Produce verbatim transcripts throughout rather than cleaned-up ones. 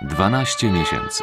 dwanaście miesięcy.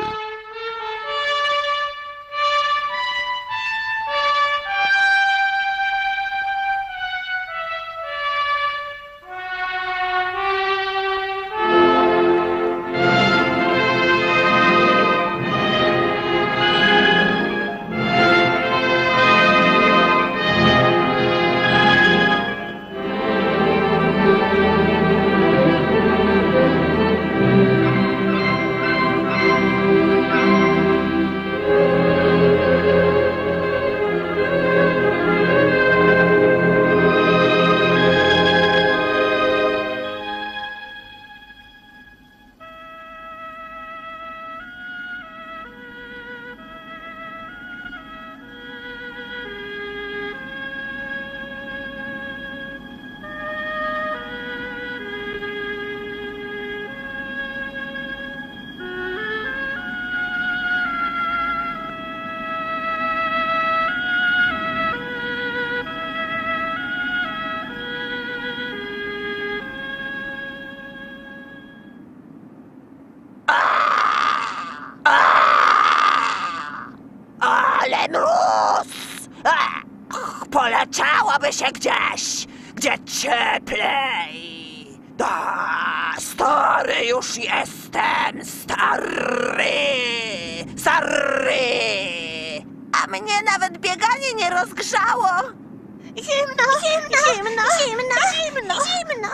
Ale mróz! Ach, poleciałoby się gdzieś, gdzie cieplej. Da, stary już jestem, stary, stary. A mnie nawet bieganie nie rozgrzało. Zimno, zimno, zimno, zimno, zimno, zimno.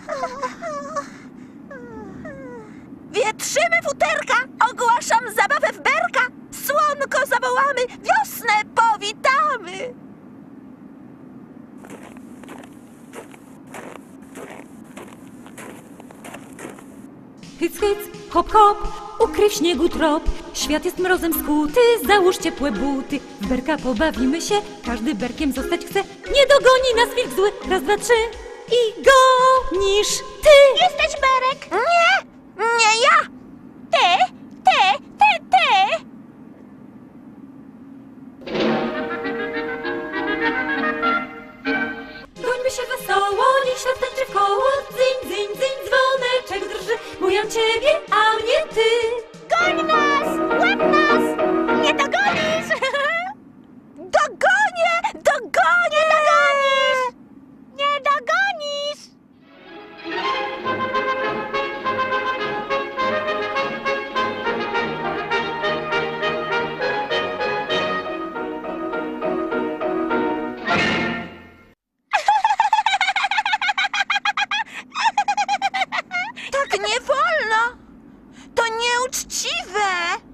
Wietrzymy futerka, ogłaszam zabawę w berka. Słonko zawołamy, wiosnę powitamy. Hyc, hyc, hop, hop, ukryj w śniegu trop. Świat jest mrozem skuty, załóż ciepłe buty. W berka pobawimy się, każdy berkiem zostać chce. Nie dogoni nas wilk zły, raz, dwa, trzy i gonisz ty. Jesteś berek? Nie, nie ja. Ty, ty, ty, ty. Gońmy się wesoło, niech świat tańczy w koło. Dzyń, dzyń, dzyń, dzwoneczek drży. Bujam ciebie, a mnie ty. Goń nas, łap nas, nie dogonisz. Dogonię, dogonię, dogonisz. Nie dogonisz. Tak nie wolno! To nieuczciwe!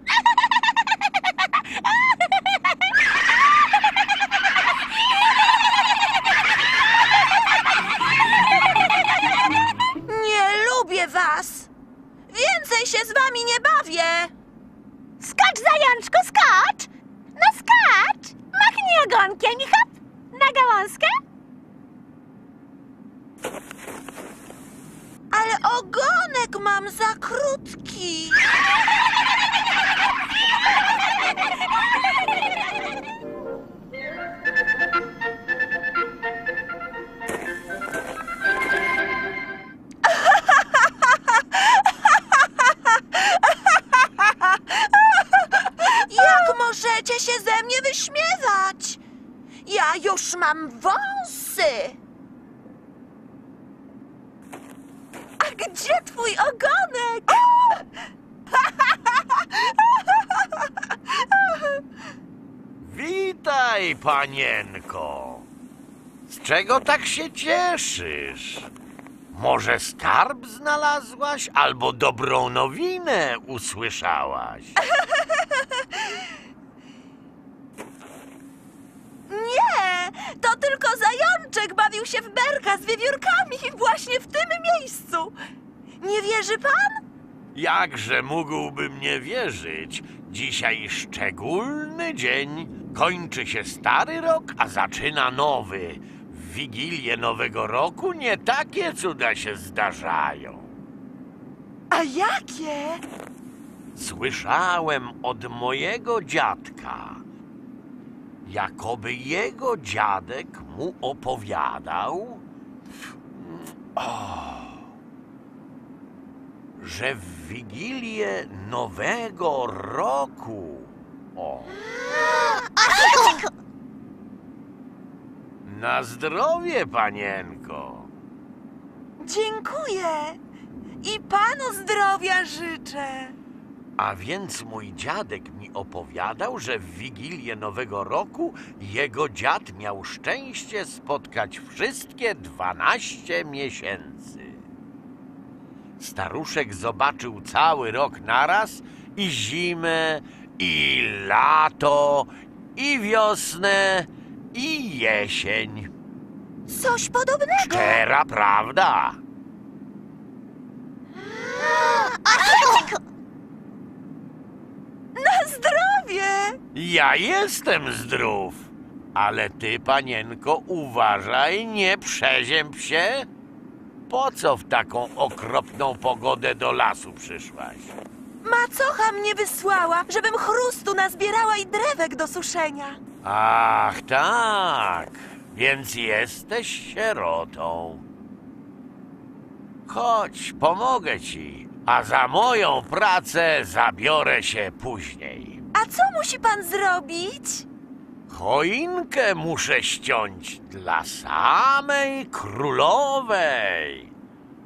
Nie lubię was! Więcej się z wami nie bawię! Skacz, zajączku, skacz! No skacz! Machnij ogonkiem i hop! Na gałązkę! Ale ogonek mam za krótki. Jak możecie się ze mnie wyśmiewać? Ja już mam wąsy. A gdzie twój ogonek? Witaj, panienko. Z czego tak się cieszysz? Może skarb znalazłaś albo dobrą nowinę usłyszałaś? Nie, to tylko zajączek bawił się w berka z wiewiórkami właśnie w tym miejscu. Nie wierzy pan? Jakże mógłbym nie wierzyć? Dzisiaj szczególny dzień. Kończy się stary rok, a zaczyna nowy. W Wigilię Nowego Roku nie takie cuda się zdarzają. A jakie? Słyszałem od mojego dziadka, jakoby jego dziadek mu opowiadał, o, że w Wigilię Nowego Roku... O. Na zdrowie, panienko. Dziękuję. I panu zdrowia życzę. A więc mój dziadek mi opowiadał, że w Wigilię Nowego Roku jego dziad miał szczęście spotkać wszystkie dwanaście miesięcy. Staruszek zobaczył cały rok naraz i zimę, i lato, i wiosnę, i jesień. Coś podobnego. Szczera prawda. Na zdrowie. Ja jestem zdrów, ale ty, panienko, uważaj, nie przezięb się. Po co w taką okropną pogodę do lasu przyszłaś? Macocha mnie wysłała, żebym chrustu nazbierała i drewek do suszenia. Ach, tak, więc jesteś sierotą. Chodź, pomogę ci, a za moją pracę zabiorę się później. A co musi pan zrobić? Choinkę muszę ściąć dla samej królowej.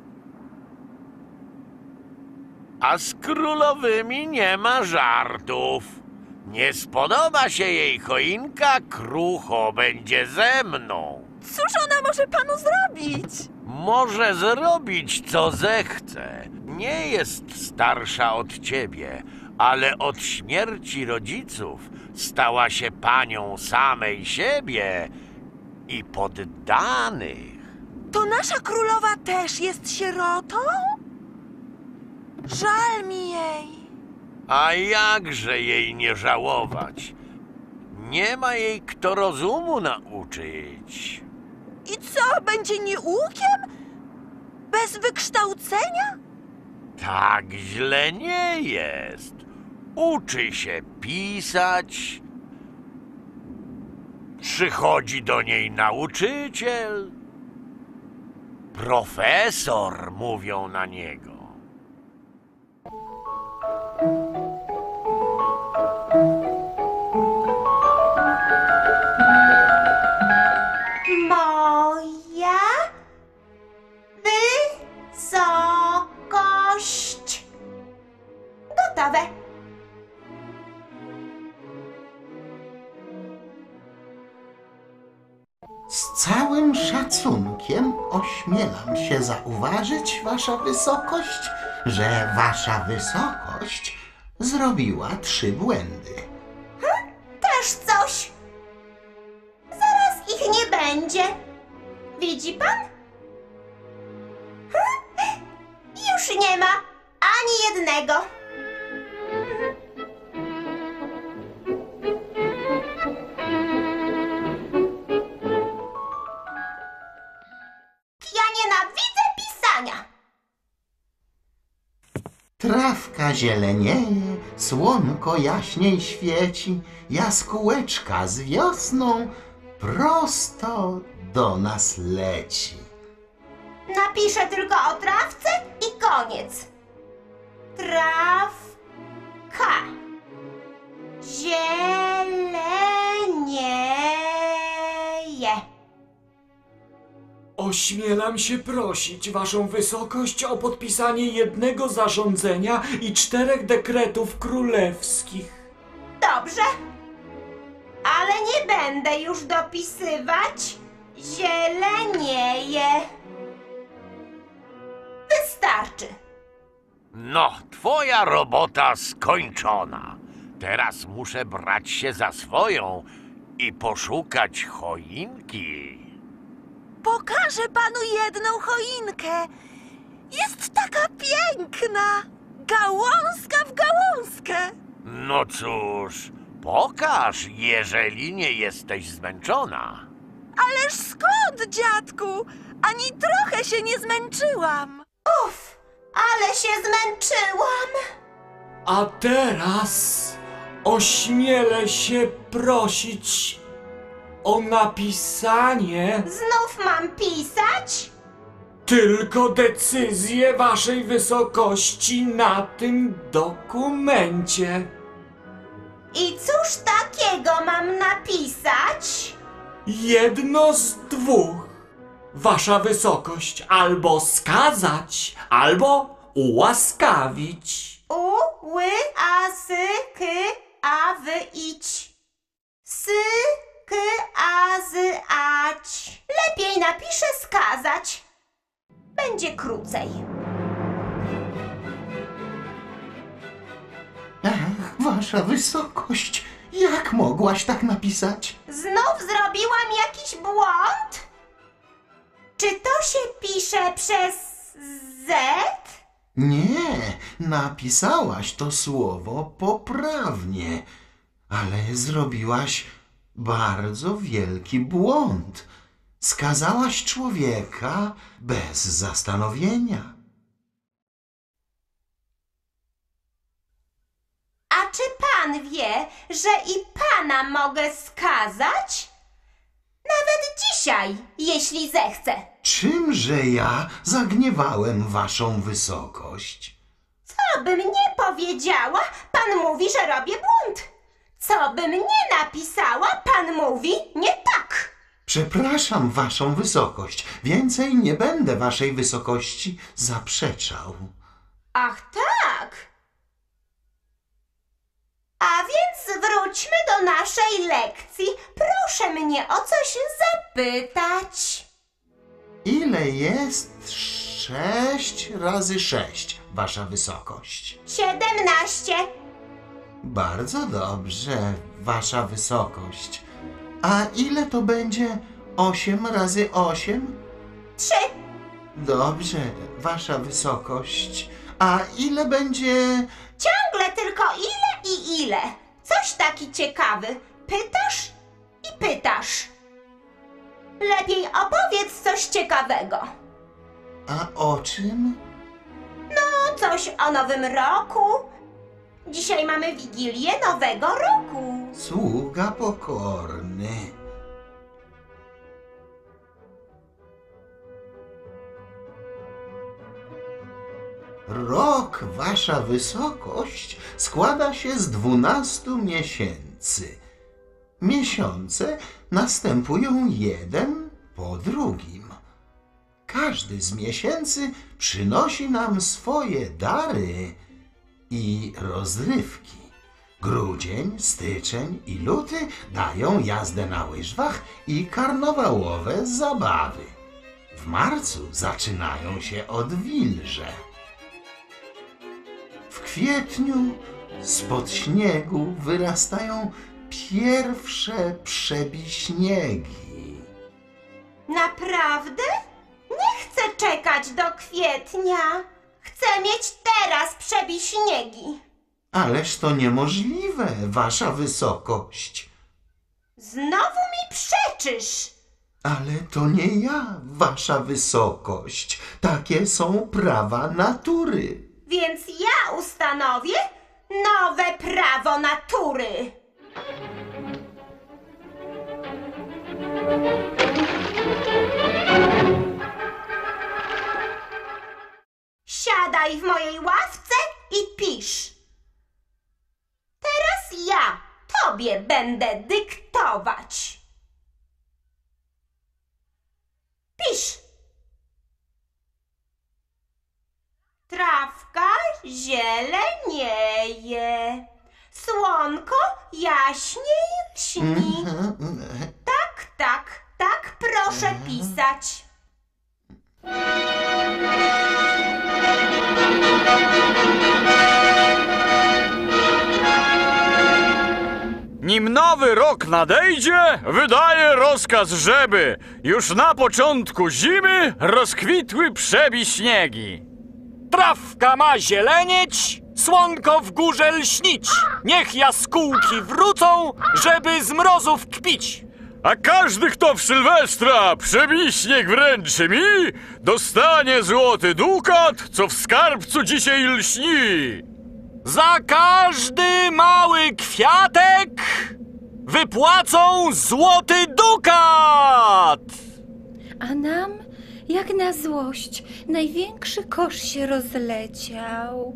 A z królowymi nie ma żartów. Nie spodoba się jej choinka, krucho będzie ze mną. Cóż ona może panu zrobić? Może zrobić, co zechce. Nie jest starsza od ciebie, ale od śmierci rodziców stała się panią samej siebie i poddanych. To nasza królowa też jest sierotą? Żal mi jej. A jakże jej nie żałować? Nie ma jej kto rozumu nauczyć. I co, będzie nieukiem? Bez wykształcenia? Tak źle nie jest. Uczy się pisać. Przychodzi do niej nauczyciel. Profesor, mówią na niego. Moja wysokość. Gotowe. Z całym szacunkiem ośmielam się zauważyć, wasza wysokość, że wasza wysokość zrobiła trzy błędy. Też coś. Zaraz ich nie będzie. Widzi pan? Hm? Już nie ma ani jednego. Ja nienawidzę pisania. Trawka zielenieje, słonko jaśniej świeci, jaskółeczka z wiosną prosto do nas leci. Napiszę tylko o trawce i koniec. Trawka zielenieje. Ośmielam się prosić waszą wysokość o podpisanie jednego zarządzenia i czterech dekretów królewskich. Dobrze, ale nie będę już dopisywać. Zielenieje. Wystarczy. No, twoja robota skończona. Teraz muszę brać się za swoją i poszukać choinki. Pokażę panu jedną choinkę. Jest taka piękna. Gałązka w gałązkę. No cóż, pokaż, jeżeli nie jesteś zmęczona. Ależ skąd, dziadku? Ani trochę się nie zmęczyłam. Uf, ale się zmęczyłam. A teraz ośmielę się prosić o napisanie... Znów mam pisać? Tylko decyzję waszej wysokości na tym dokumencie. I cóż takiego mam napisać? Jedno z dwóch. Wasza wysokość albo skazać, albo ułaskawić. U, ły, a, sy, k, a, wy, ić. Sy, k, a, z, ać. Lepiej napiszę skazać. Będzie krócej. Ach, wasza wysokość, jak mogłaś tak napisać? Znów zrobiłam jakiś błąd? Czy to się pisze przez Z? Nie, napisałaś to słowo poprawnie, ale zrobiłaś bardzo wielki błąd. Skazałaś człowieka bez zastanowienia. A czy pan wie, że i pana mogę skazać? Nawet dzisiaj, jeśli zechcę. Czymże ja zagniewałem waszą wysokość? Co bym nie powiedziała, pan mówi, że robię błąd. Co bym nie napisała, pan mówi nie tak. Przepraszam waszą wysokość, więcej nie będę waszej wysokości zaprzeczał. Ach tak. A więc wróćmy do naszej lekcji. Proszę mnie o coś zapytać. Ile jest sześć razy sześć, wasza wysokość? Siedemnaście. Bardzo dobrze, wasza wysokość. A ile to będzie osiem razy osiem? Trzy. Dobrze, wasza wysokość. A ile będzie... Ciągle tylko ile i ile. Coś taki ciekawy. Pytasz i pytasz. Lepiej opowiedz coś ciekawego. A o czym? No, coś o nowym roku. Dzisiaj mamy Wigilię Nowego Roku. Sługa pokorny. Rok, wasza wysokość, składa się z dwunastu miesięcy. Miesiące następują jeden po drugim. Każdy z miesięcy przynosi nam swoje dary i rozrywki. Grudzień, styczeń i luty dają jazdę na łyżwach i karnawałowe zabawy. W marcu zaczynają się odwilże. W kwietniu spod śniegu wyrastają pierwsze przebiśniegi. Naprawdę? Nie chcę czekać do kwietnia. Chcę mieć teraz przebiśniegi. Ależ to niemożliwe, wasza wysokość. Znowu mi przeczysz. Ale to nie ja, wasza wysokość. Takie są prawa natury. Więc ja ustanowię nowe prawo natury. Siadaj w mojej ławce i pisz. Teraz ja tobie będę dyktować. Pisz. Trawka zielenieje, słonko jaśniej lśni. Tak, tak, tak proszę pisać. Nim nowy rok nadejdzie, wydaje rozkaz, żeby już na początku zimy rozkwitły przebiśniegi. Trawka ma zielenieć, słonko w górze lśnić. Niech jaskółki wrócą, żeby z mrozów kpić. A każdy, kto w Sylwestra przebiśnieg wręczy mi, dostanie złoty dukat, co w skarbcu dzisiaj lśni. Za każdy mały kwiatek wypłacą złoty dukat. A nam jak na złość, największy kosz się rozleciał.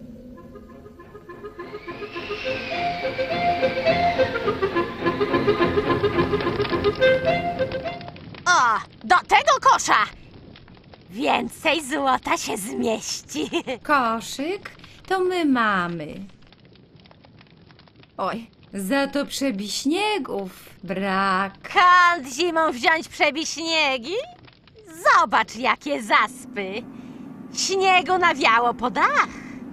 O, do tego kosza więcej złota się zmieści. Koszyk to my mamy. Oj, za to przebiśniegów brak. Kąd zimą wziąć przebiśniegi? Zobacz, jakie zaspy. Śniegu nawiało po dach.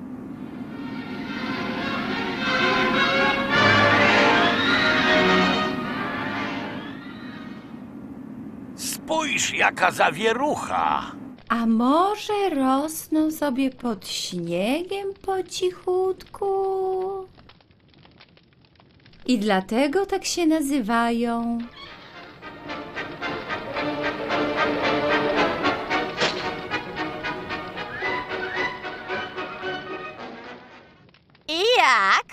Spójrz, jaka zawierucha. A może rosną sobie pod śniegiem po cichutku? I dlatego tak się nazywają. I jak?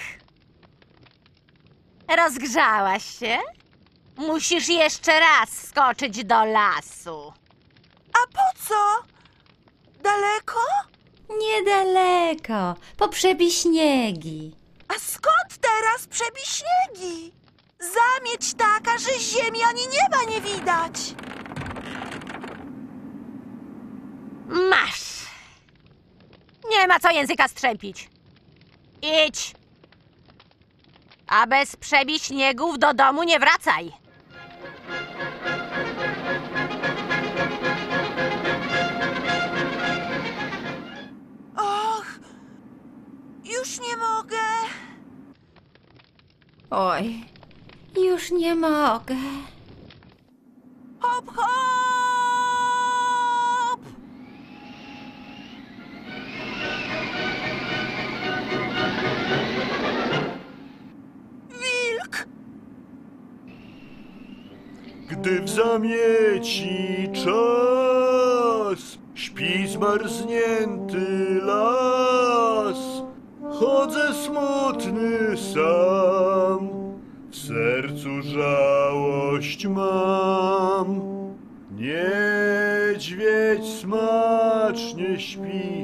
Rozgrzałaś się? Musisz jeszcze raz skoczyć do lasu. A po co? Daleko? Niedaleko, po przebiśniegi. A skąd teraz przebiśniegi? Zamieć taka, że ziemi ani nieba nie widać. Masz. Nie ma co języka strzępić. Idź. A bez przebiśniegów do domu nie wracaj. Och, już nie mogę. Oj, już nie mogę. Hop, hop! Wilk! Gdy w zamieci czas, śpi zmarznięty las, chodzę smutny sam, w sercu żałość mam. Niedźwiedź smacznie śpi,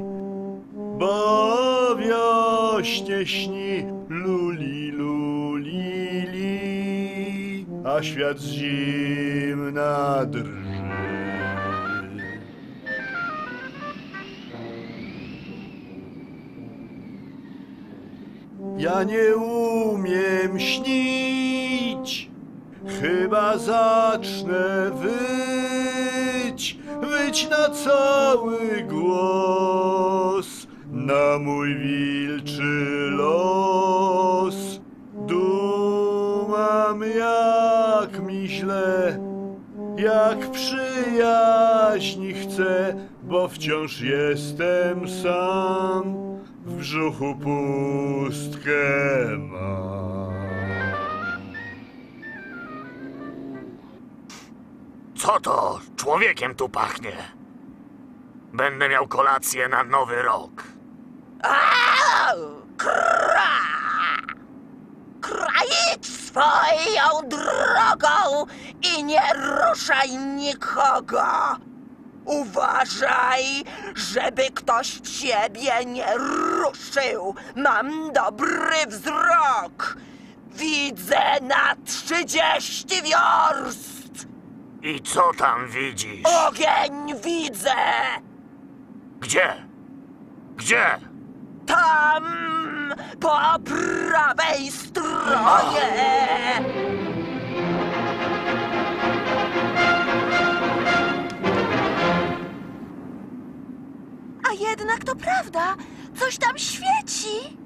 bawiośnie śni, luli, luli, li, a świat z zimna drży. Ja nie umiem śnić, chyba zacznę wyć, wyć na cały głos, na mój wilczy los. Dumam, jak mi źle, jak przyjaźni chcę, bo wciąż jestem sam, w brzuchu pustkę mam. Co to? Człowiekiem tu pachnie. Będę miał kolację na nowy rok. Au! Kra! Kra, idź swoją drogą i nie ruszaj nikogo. Uważaj, żeby ktoś ciebie nie ruszył. Mam dobry wzrok. Widzę na trzydzieści wiorst. I co tam widzisz? Ogień widzę. Gdzie? Gdzie? Tam, po prawej stronie. A jednak to prawda. Coś tam świeci.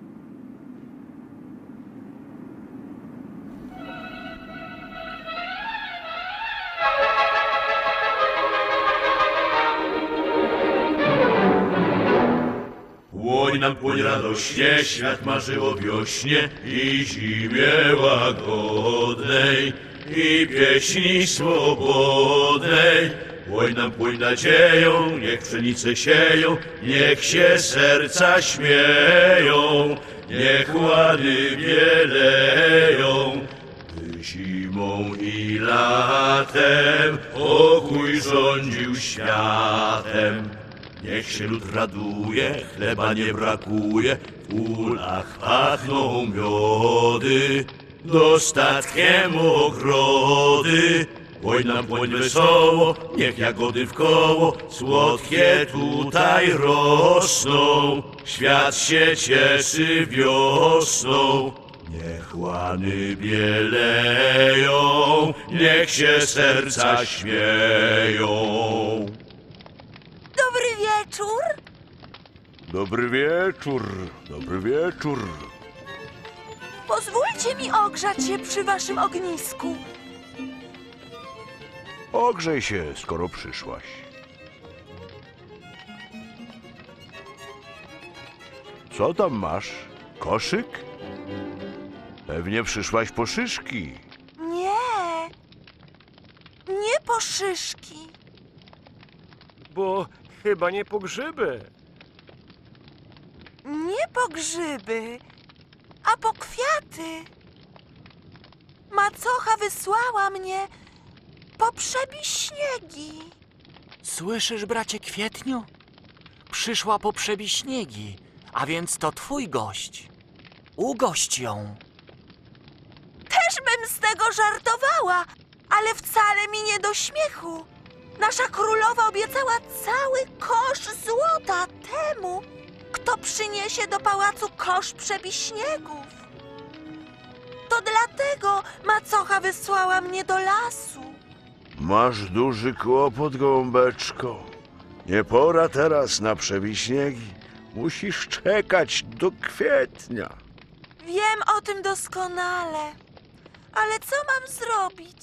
Płoń nam, płoń radośnie, świat marzy o wiośnie i zimie łagodnej, i pieśni swobodnej. Płoń nam, płoń nadzieją, niech pszenice sieją, niech się serca śmieją, niech łany bieleją. By zimą i latem pokój rządził światem. Niech się lud raduje, chleba nie brakuje, w polach pachną miody, dostatkiem ogrody. Płoń nam płoń wesoło, niech jagody w koło, słodkie tutaj rosną. Świat się cieszy wiosną, niech łany bieleją, niech się serca śmieją. Dobry wieczór. Dobry wieczór, dobry wieczór. Pozwólcie mi ogrzać się przy waszym ognisku. Ogrzej się, skoro przyszłaś. Co tam masz? Koszyk? Pewnie przyszłaś po szyszki. Nie. Nie po szyszki. Bo chyba nie po grzyby. Nie po grzyby, a po kwiaty. Macocha wysłała mnie po przebiśniegi. Słyszysz, bracie Kwietniu? Przyszła po przebiśniegi, a więc to twój gość. Ugość ją. Też bym z tego żartowała, ale wcale mi nie do śmiechu. Nasza królowa obiecała cały kosz złota temu, kto przyniesie do pałacu kosz przebiśniegów. To dlatego macocha wysłała mnie do lasu. Masz duży kłopot, gołąbeczko. Nie pora teraz na przebiśniegi. Musisz czekać do kwietnia. Wiem o tym doskonale, ale co mam zrobić?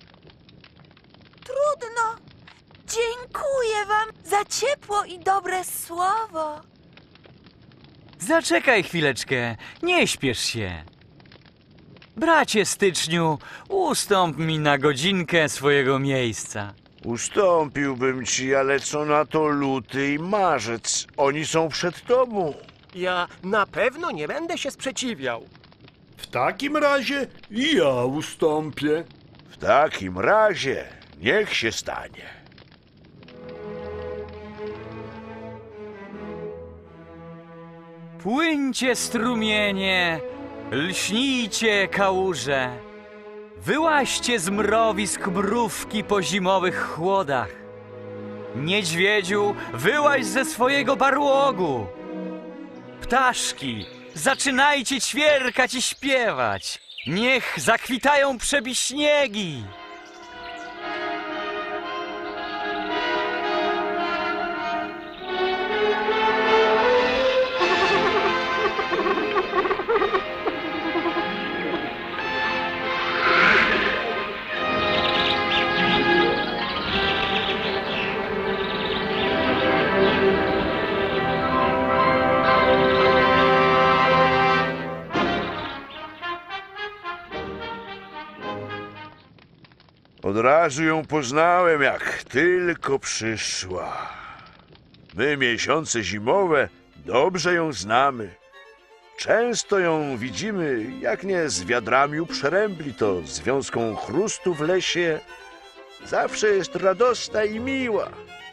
Trudno. Dziękuję wam za ciepło i dobre słowo. Zaczekaj chwileczkę, nie śpiesz się. Bracie Styczniu, ustąp mi na godzinkę swojego miejsca. Ustąpiłbym ci, ale co na to luty i marzec? Oni są przed tobą. Ja na pewno nie będę się sprzeciwiał. W takim razie i ja ustąpię. W takim razie niech się stanie. Płyńcie strumienie, lśnijcie kałuże. Wyłaźcie z mrowisk mrówki po zimowych chłodach. Niedźwiedziu, wyłaź ze swojego barłogu. Ptaszki, zaczynajcie ćwierkać i śpiewać. Niech zakwitają przebiśniegi. Od razu ją poznałem, jak tylko przyszła. My, miesiące zimowe, dobrze ją znamy. Często ją widzimy, jak nie z wiadrami u przerębli, to z wiązką chrustu w lesie. Zawsze jest radosna i miła.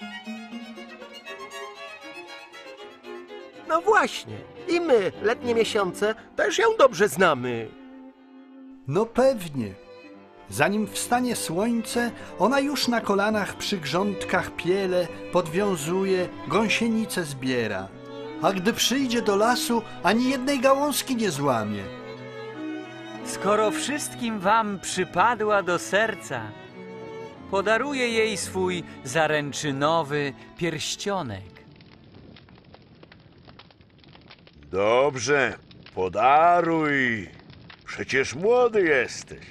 No właśnie, i my, letnie miesiące, też ją dobrze znamy. No pewnie. Zanim wstanie słońce, ona już na kolanach przy grządkach piele podwiązuje, gąsienice zbiera. A gdy przyjdzie do lasu, ani jednej gałązki nie złamie. Skoro wszystkim wam przypadła do serca, podaruję jej swój zaręczynowy pierścionek. Dobrze, podaruj. Przecież młody jesteś.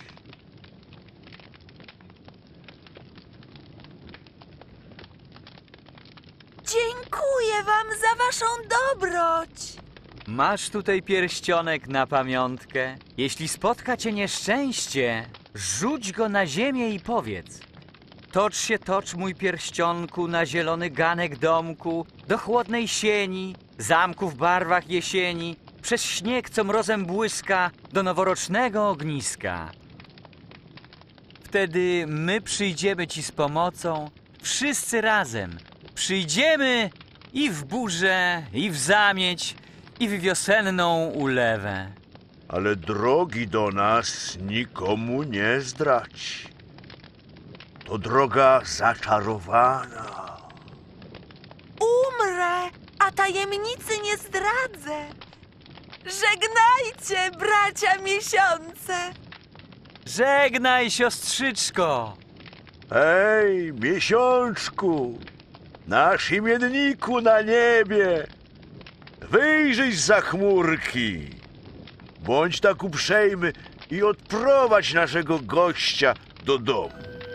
Dziękuję wam za waszą dobroć. Masz tutaj pierścionek na pamiątkę. Jeśli spotka cię nieszczęście, rzuć go na ziemię i powiedz: tocz się, tocz, mój pierścionku, na zielony ganek domku, do chłodnej sieni, zamku w barwach jesieni, przez śnieg, co mrozem błyska, do noworocznego ogniska. Wtedy my przyjdziemy ci z pomocą, wszyscy razem. Przyjdziemy i w burzę, i w zamieć, i w wiosenną ulewę. Ale drogi do nas nikomu nie zdradź. To droga zaczarowana. Umrę, a tajemnicy nie zdradzę. Żegnajcie, bracia miesiące. Żegnaj, siostrzyczko. Hej, miesiączku, nasz imienniku na niebie, wyjrzyj zza chmurki. Bądź tak uprzejmy i odprowadź naszego gościa do domu.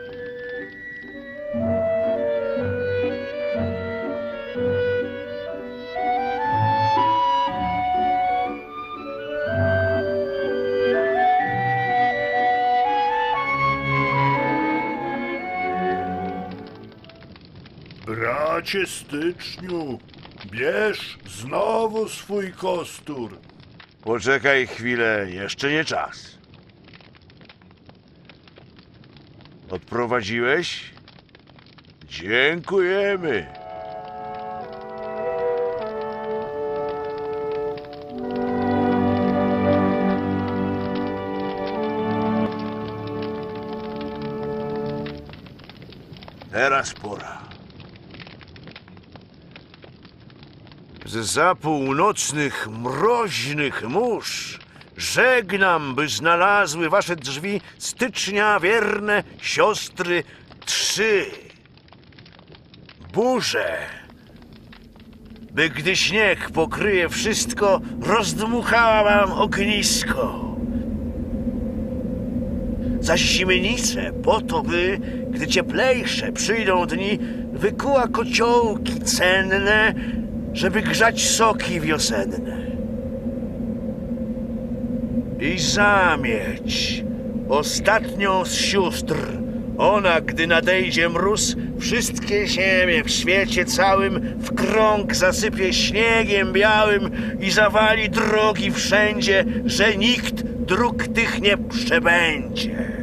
Bracie Styczniu, bierz znowu swój kostur. Poczekaj chwilę, jeszcze nie czas. Odprowadziłeś? Dziękujemy. Teraz pora. Zza północnych, mroźnych mórz żegnam, by znalazły wasze drzwi stycznia wierne siostry trzy. Burze, by gdy śnieg pokryje wszystko, rozdmuchała wam ognisko. Zaś zimnice po to, by, gdy cieplejsze przyjdą dni, wykuła kociołki cenne, żeby grzać soki wiosenne. I zamieć, ostatnią z sióstr, ona, gdy nadejdzie mróz, wszystkie ziemie w świecie całym w krąg zasypie śniegiem białym i zawali drogi wszędzie, że nikt dróg tych nie przebędzie.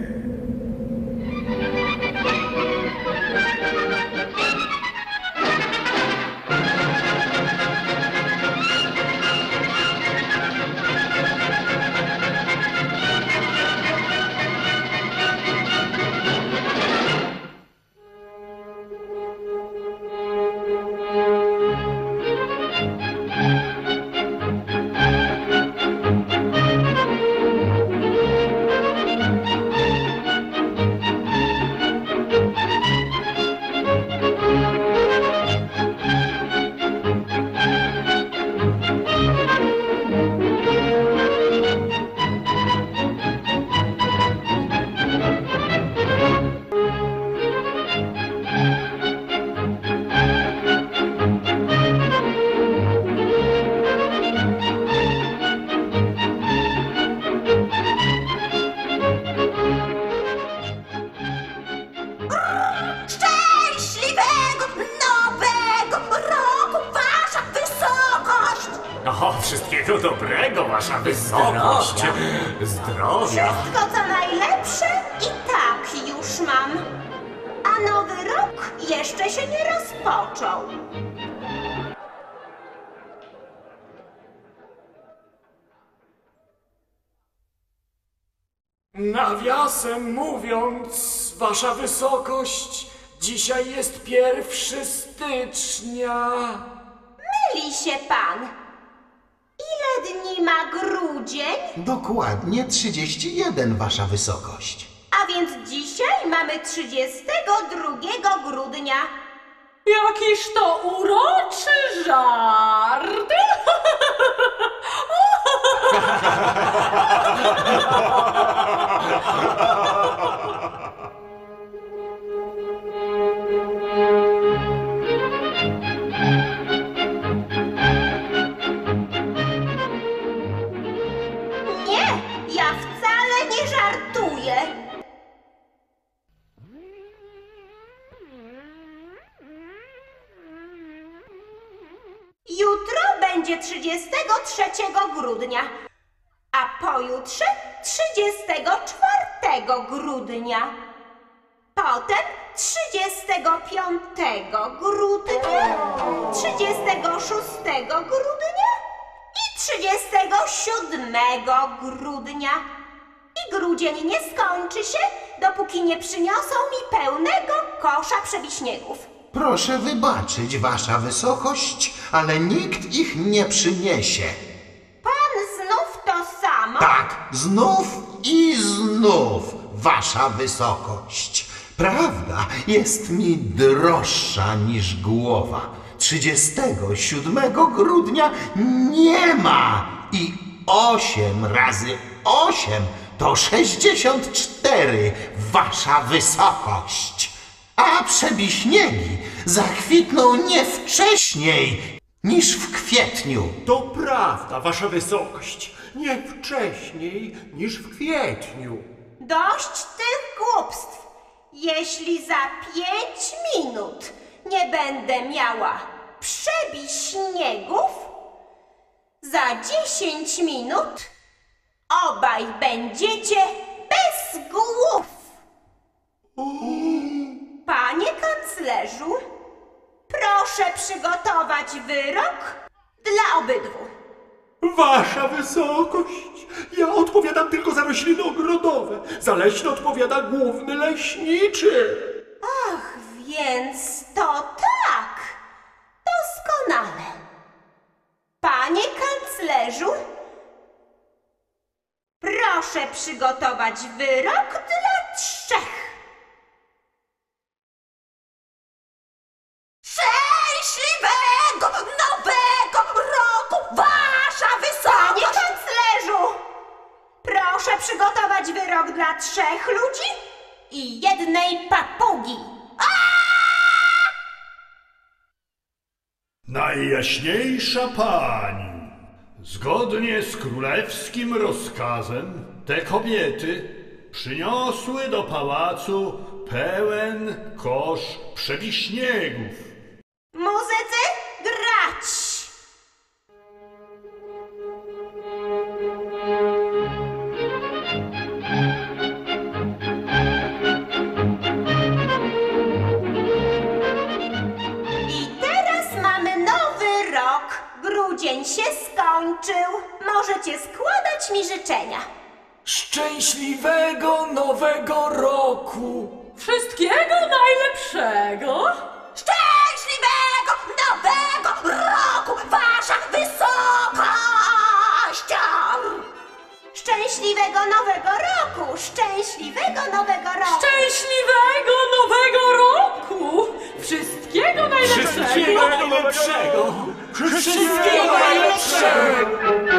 O, wszystkiego dobrego, wasza wysokość. Zdrowia. Wszystko co najlepsze i tak już mam. A nowy rok jeszcze się nie rozpoczął. Nawiasem mówiąc, wasza wysokość, dzisiaj jest pierwszy stycznia. Myli się pan. Ile dni ma grudzień? Dokładnie trzydzieści jeden, wasza wysokość. A więc dzisiaj mamy trzydziestego drugiego grudnia. Jakiż to uroczy żart! Nie, ja wcale nie żartuję. Jutro będzie trzydziestego trzeciego grudnia, a pojutrze trzydziestego czwartego grudnia. Potem trzydziestego piątego grudnia, trzydziestego szóstego grudnia i trzydziestego siódmego grudnia. I grudzień nie skończy się, dopóki nie przyniosą mi pełnego kosza przebiśniegów. Proszę wybaczyć, wasza wysokość, ale nikt ich nie przyniesie. Pan znów to samo? Tak, znów i znów, wasza wysokość. Prawda jest mi droższa niż głowa. trzydziestego siódmego grudnia nie ma i osiem razy osiem to sześćdziesiąt cztery, wasza wysokość. A przebiśniegi zakwitną nie wcześniej niż w kwietniu. To prawda, wasza wysokość. Nie wcześniej niż w kwietniu. Dość tych głupstw. Jeśli za pięć minut nie będę miała przebiśniegów, za dziesięć minut obaj będziecie bez głów. Panie kanclerzu, proszę przygotować wyrok dla obydwu. Wasza wysokość, ja odpowiadam tylko za rośliny ogrodowe. Za leśne odpowiada główny leśniczy. Ach, więc to tak. Doskonale. Panie kanclerzu, proszę przygotować wyrok dla trzech. Szczęśliwego nowego roku, wasza wysokość! Panie kanclerzu, proszę przygotować wyrok dla trzech ludzi i jednej papugi. Najjaśniejsza pani, zgodnie z królewskim rozkazem, te kobiety przyniosły do pałacu pełen kosz przebiśniegów. Muzycy, grać! I teraz mamy nowy rok. Grudzień się skończył. Możecie składać mi życzenia. Szczęśliwego nowego roku! Wszystkiego najlepszego! Szczęśliwego nowego roku, wasza wysokość! Szczęśliwego nowego roku! Szczęśliwego nowego roku! Szczęśliwego nowego roku! Wszystkiego najlepszego! Wszystkiego najlepszego! Wszystkiego najlepszego!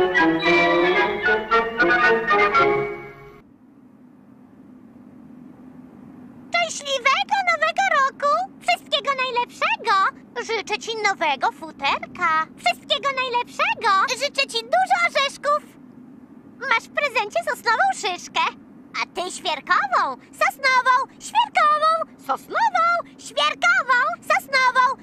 Szczęśliwego nowego roku! Wszystkiego najlepszego! Życzę ci nowego futerka! Wszystkiego najlepszego! Życzę ci dużo orzeszków! Masz w prezencie sosnową szyszkę, a ty świerkową, sosnową, świerkową, sosnową, świerkową, sosnową!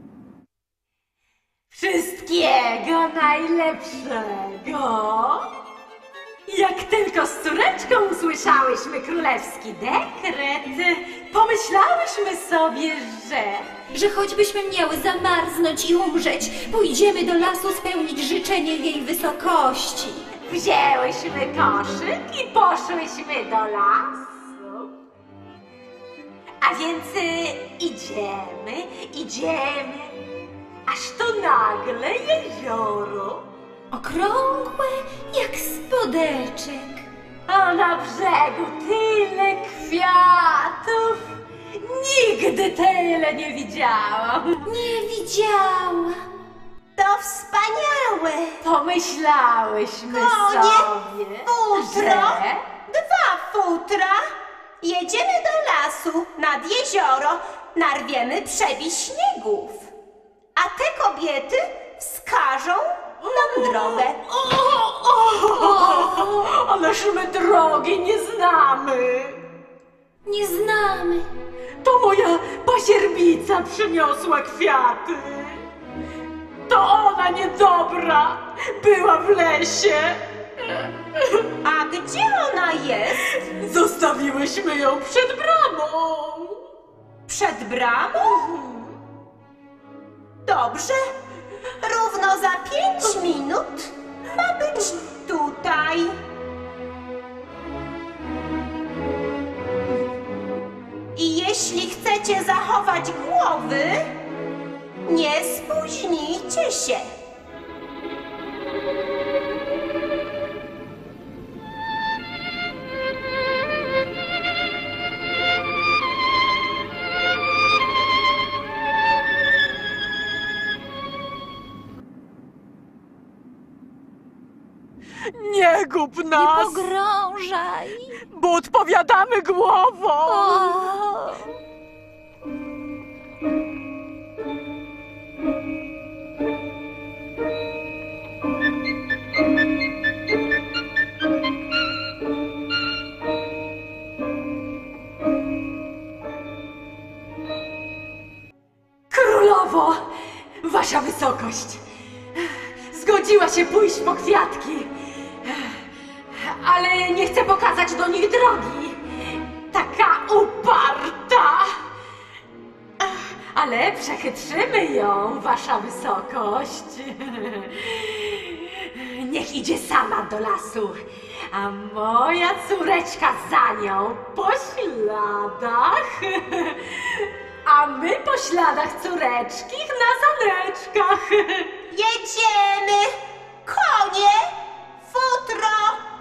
Wszystkiego najlepszego! Jak tylko z córeczką usłyszałyśmy królewski dekret, pomyślałyśmy sobie, że... Że choćbyśmy miały zamarznąć i umrzeć, pójdziemy do lasu spełnić życzenie jej wysokości. Wzięłyśmy koszyk i poszłyśmy do lasu. A więc y, idziemy, idziemy, aż to nagle jezioro, okrągłe jak spodeczek, a na brzegu tyle kwiatów. Nigdy tyle nie widziałam. Nie widziałam. To wspaniałe. Pomyślałyśmy Konie, sobie, futro, że... dwa futra. Jedziemy do lasu, nad jezioro, narwiemy przebiśniegów. A te kobiety wskażą nam drogę. O, o, o, ależ my drogi nie znamy. Nie znamy. To moja pasierbica przyniosła kwiaty. To ona niedobra była w lesie. A gdzie ona jest? Zostawiłyśmy ją przed bramą. przed bramą? Dobrze. Równo za pięć minut ma być tutaj. I jeśli chcecie zachować głowy, nie spóźnijcie się. Nie gub nas! Nie pogrążaj! Bo odpowiadamy głową! O! Królowo! Wasza wysokość! Zgodziła się pójść po kwiatki, ale nie chce pokazać do nich drogi. Taka uparta! Ale przechytrzymy ją, wasza wysokość. Niech idzie sama do lasu, a moja córeczka za nią po śladach. A my po śladach córeczkich na zaneczkach. Jedziemy! Konie! Futro!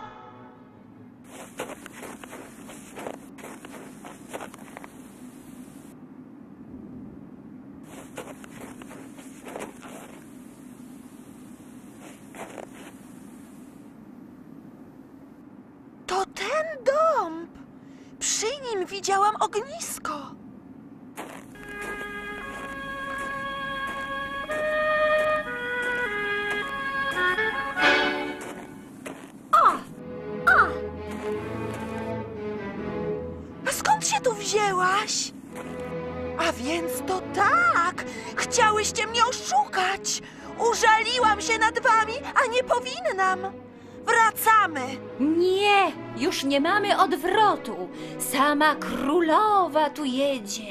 To ten dąb! Przy nim widziałam ognisko. Skąd się tu wzięłaś? A więc to tak! Chciałyście mnie oszukać! Użaliłam się nad wami, a nie powinnam! Wracamy! Nie, już nie mamy odwrotu. Sama królowa tu jedzie.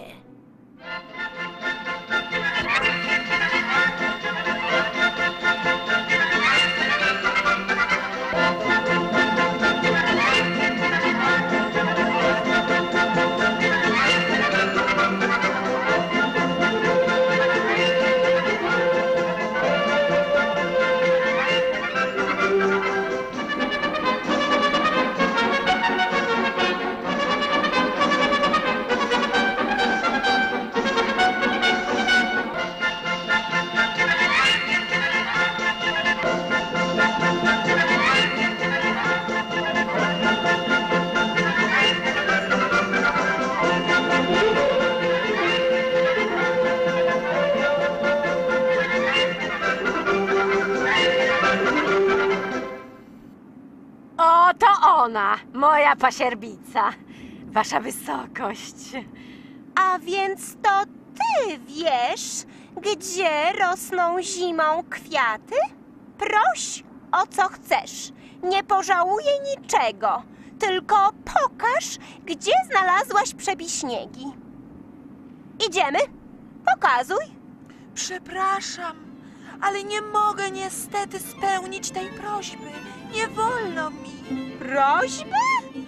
Oto ona, moja pasierbica, wasza wysokość. A więc to ty wiesz, gdzie rosną zimą kwiaty? Proś o co chcesz. Nie pożałuję niczego. Tylko pokaż, gdzie znalazłaś przebiśniegi. Idziemy? Pokazuj. Przepraszam, ale nie mogę niestety spełnić tej prośby. Nie wolno mi. Prośbę?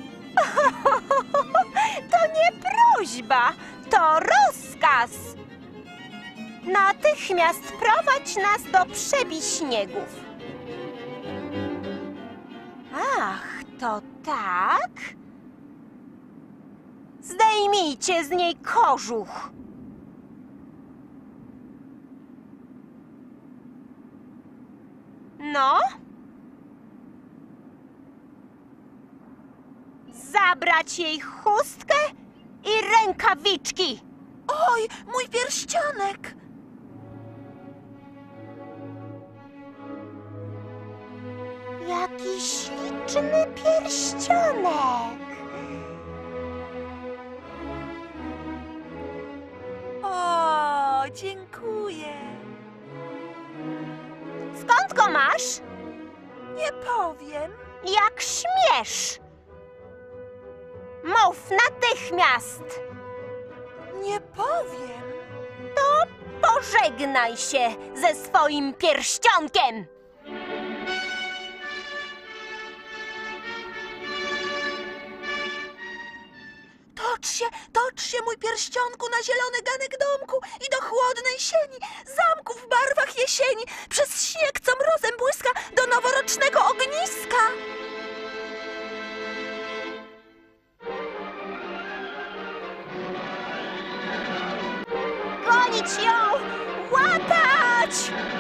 To nie prośba, to rozkaz. Natychmiast prowadź nas do przebiśniegów. Ach, to tak? Zdejmijcie z niej kożuch. No? Zabrać jej chustkę i rękawiczki. Oj, mój pierścionek! Jaki śliczny pierścionek. O, dziękuję. Skąd go masz? Nie powiem. Jak śmiesz. Mów natychmiast. Nie powiem. To pożegnaj się ze swoim pierścionkiem. Tocz się, tocz się, mój pierścionku, na zielony ganek domku i do chłodnej sieni, zamku w barwach jesieni, przez śnieg, co mrozem błyska, do noworocznego ogniska. Gonić ją! Łapać!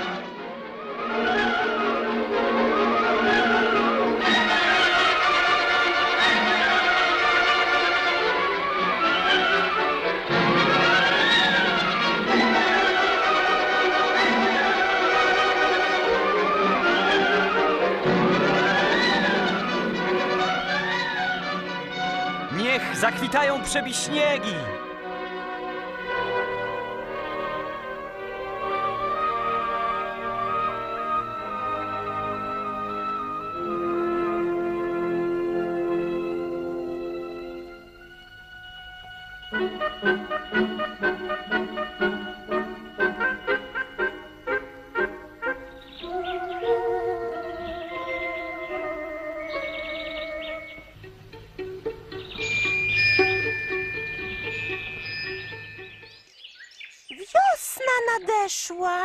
Niech zakwitają przebiśniegi! Wiosna nadeszła.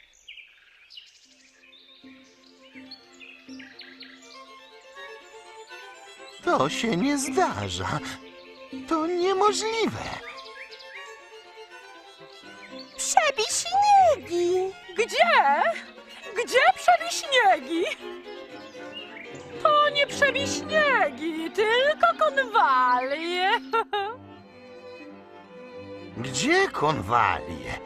To się nie zdarza. To niemożliwe. Przebiśniegi! Gdzie? Gdzie przebiśniegi? To nie przebiśniegi, tylko konwalie. Gdzie konwalie?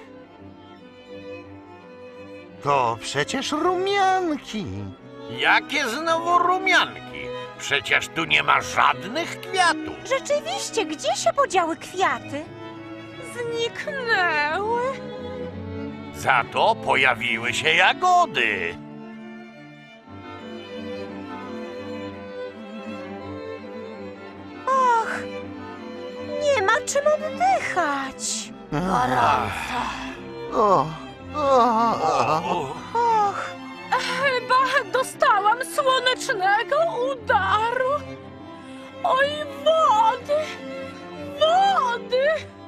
To przecież rumianki. Jakie znowu rumianki? Przecież tu nie ma żadnych kwiatów. Rzeczywiście, gdzie się podziały kwiaty? Zniknęły. Za to pojawiły się jagody. Och, nie ma czym oddychać. Gorąco. O, o, o. Och, Chyba dostałam słonecznego udaru. Oj, wody! Wody!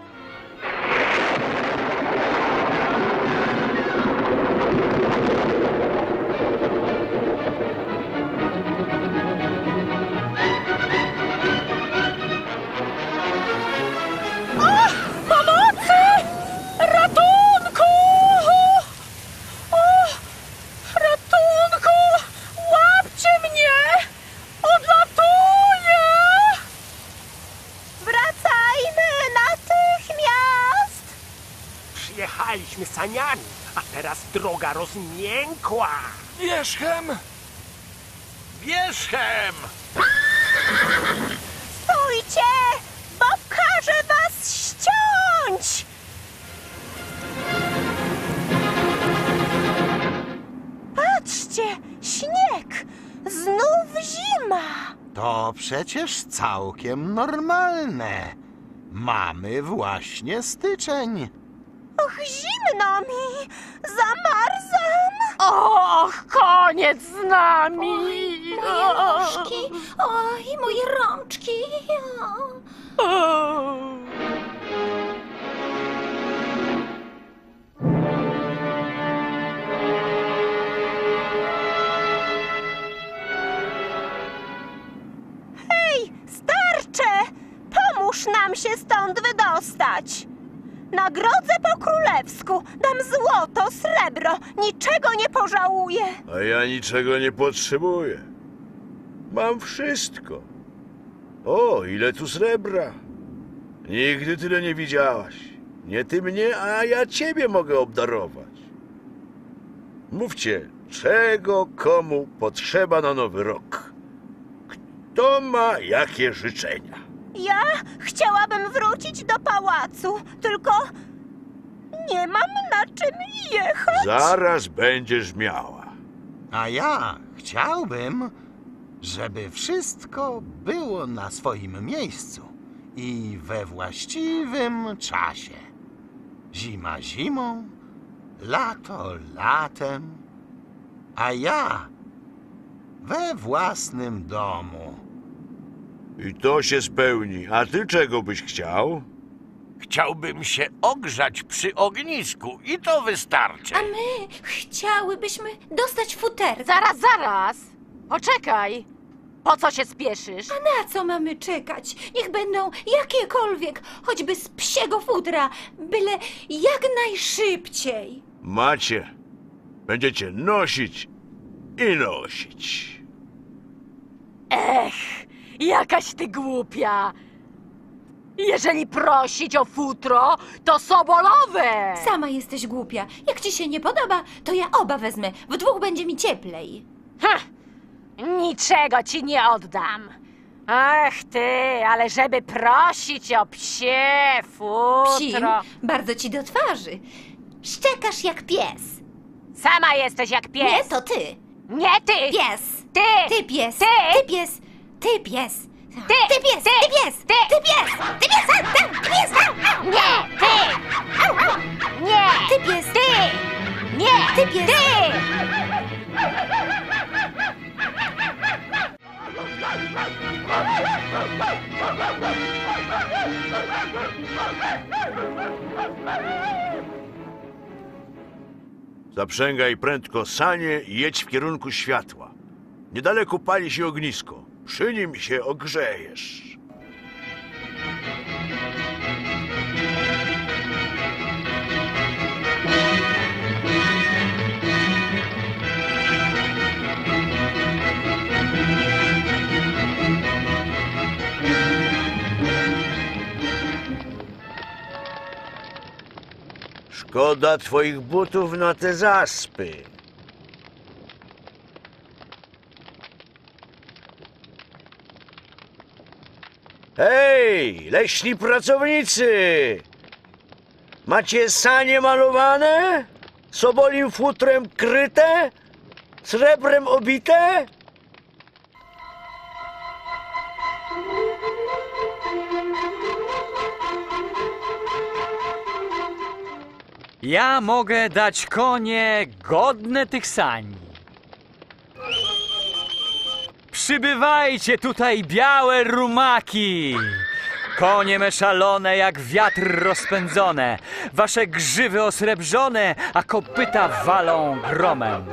Ach, pomocy! Ratunku! O, ratunku! Łapcie mnie! Odlatuję! wracajmy natychmiast! Przyjechaliśmy saniami, a teraz droga rozmiękła. Wierzchem! Wierzchem! Stójcie, bo każę was ściąć! Patrzcie, śnieg! Znów zima! To przecież całkiem normalne. Mamy właśnie styczeń. Och, zimno mi! Zamarzam! Och, koniec z nami! Moje nóżki, oj, moje rączki. O. Hej, starcze! Pomóż nam się stąd wydostać! Nagrodzę po królewsku, dam złoto, srebro, niczego nie pożałuję. A ja niczego nie potrzebuję. Mam wszystko. O, ile tu srebra. Nigdy tyle nie widziałaś. Nie ty mnie, a ja ciebie mogę obdarować. Mówcie, czego komu potrzeba na nowy rok? Kto ma jakie życzenia? Ja chciałabym wrócić do pałacu, tylko nie mam na czym jechać. Zaraz będziesz miała. A ja chciałbym, żeby wszystko było na swoim miejscu i we właściwym czasie. Zima zimą, lato latem, a ja we własnym domu. I to się spełni. A ty czego byś chciał? Chciałbym się ogrzać przy ognisku i to wystarczy. A my chciałybyśmy dostać futer. Zaraz, zaraz! Poczekaj! Po co się spieszysz? A na co mamy czekać? Niech będą jakiekolwiek, choćby z psiego futra, byle jak najszybciej. Macie. Będziecie nosić i nosić. Ech, jakaś ty głupia! Jeżeli prosić o futro, to sobolowe! Sama jesteś głupia. Jak ci się nie podoba, to ja oba wezmę. W dwóch będzie mi cieplej. Ha! Niczego ci nie oddam. Ach ty, ale żeby prosić o psie futro... Psim, bardzo ci do twarzy. Szczekasz jak pies. Sama jesteś jak pies. Nie, to ty. Nie ty! Pies. Ty! Ty pies. Ty! Ty pies. Ty pies. Ty! Ty pies. Ty! Ty pies. Ty! Ty pies. Ty pies. Ty pies. Nie! Ty! Nie! Ty pies. Ty! Nie! Ty pies. Ty! Zaprzęgaj prędko sanie i jedź w kierunku światła. Niedaleko pali się ognisko. Przy nim się ogrzejesz. Szkoda twoich butów na te zaspy. Hej, leśni pracownicy! Macie sanie malowane? Sobolim futrem kryte? Srebrem obite? Ja mogę dać konie godne tych sani. Przybywajcie tutaj, białe rumaki! Konie me szalone jak wiatr rozpędzone, wasze grzywy osrebrzone, a kopyta walą gromem.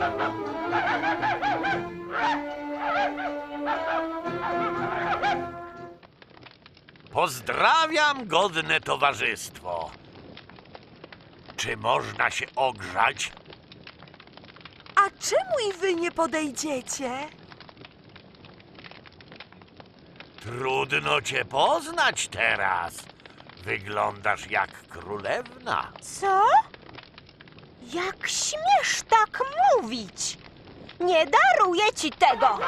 Pozdrawiam, godne towarzystwo. Czy można się ogrzać? A czemu i wy nie podejdziecie? Trudno cię poznać teraz. Wyglądasz jak królewna. Co? Jak śmiesz tak mówić? Nie daruję ci tego!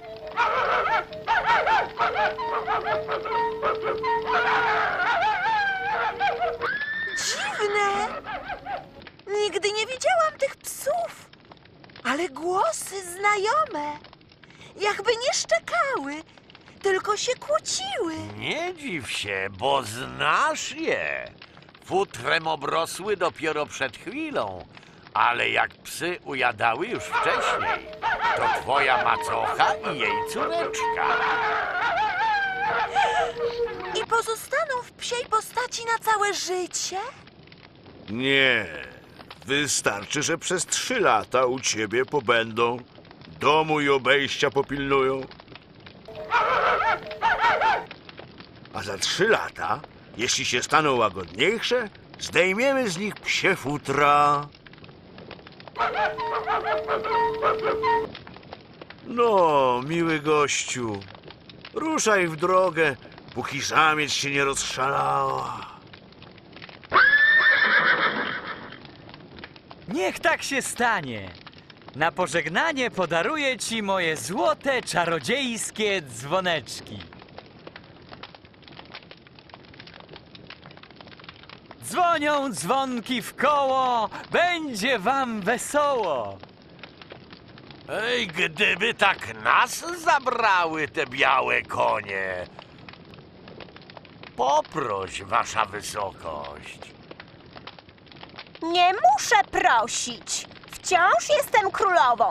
Dziwne! Nigdy nie widziałam tych psów, ale głosy znajome. Jakby nie szczekały, tylko się kłóciły. Nie dziw się, bo znasz je. Futrem obrosły dopiero przed chwilą, ale jak psy ujadały już wcześniej, to twoja macocha i jej córeczka. I pozostaną w psiej postaci na całe życie? Nie. Wystarczy, że przez trzy lata u ciebie pobędą. Domu i obejścia popilnują. A za trzy lata, jeśli się staną łagodniejsze, zdejmiemy z nich psie futra. No, miły gościu, ruszaj w drogę, póki samiec się nie rozszalała. Niech tak się stanie. Na pożegnanie podaruję ci moje złote, czarodziejskie dzwoneczki. Dzwonią dzwonki w koło, będzie wam wesoło. Ej, gdyby tak nas zabrały te białe konie. Poproś, wasza wysokość. Nie muszę prosić. Wciąż jestem królową.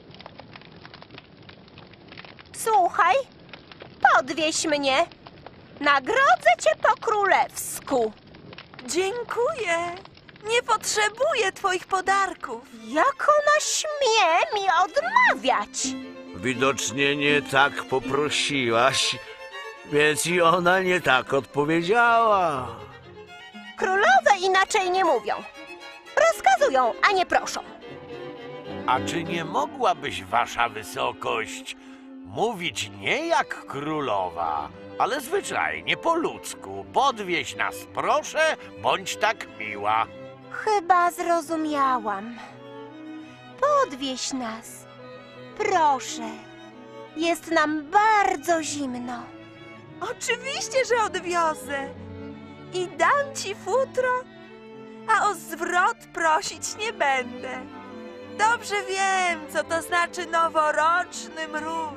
Słuchaj, podwieź mnie. Nagrodzę cię po królewsku. Dziękuję. Nie potrzebuję twoich podarków. Jak ona śmie mi odmawiać? Widocznie nie tak poprosiłaś, więc i ona nie tak odpowiedziała. Królowe inaczej nie mówią. Rozkazują, a nie proszą. A czy nie mogłabyś, wasza wysokość, mówić nie jak królowa, ale zwyczajnie po ludzku? Podwieź nas, proszę, bądź tak miła. Chyba zrozumiałam. Podwieź nas. Proszę. Jest nam bardzo zimno. Oczywiście, że odwiozę. I dam ci futro, a o zwrot prosić nie będę. Dobrze wiem, co to znaczy noworoczny mróz.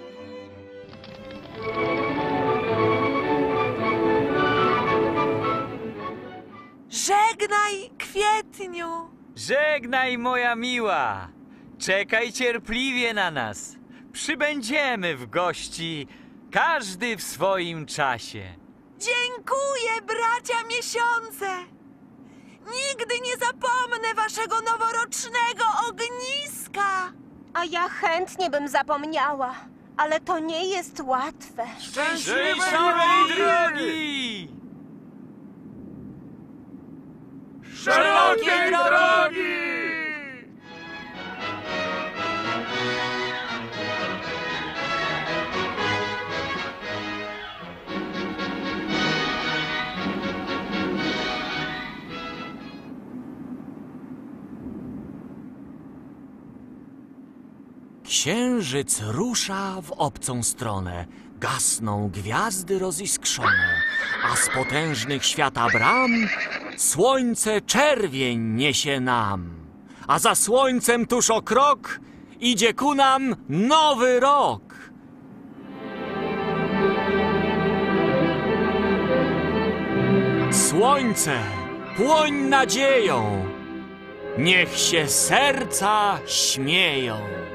Żegnaj, kwietniu! Żegnaj, moja miła! Czekaj cierpliwie na nas. Przybędziemy w gości, każdy w swoim czasie. Dziękuję, bracia miesiące! Nigdy nie zapomnę waszego noworocznego ogniska! A ja chętnie bym zapomniała, ale to nie jest łatwe. Szczęśliwej drogi! Szerokiej drogi! Księżyc rusza w obcą stronę. Gasną gwiazdy roziskrzone, a z potężnych świata bram słońce czerwień niesie nam. A za słońcem tuż o krok idzie ku nam nowy rok. Słońce, płoń nadzieją, niech się serca śmieją.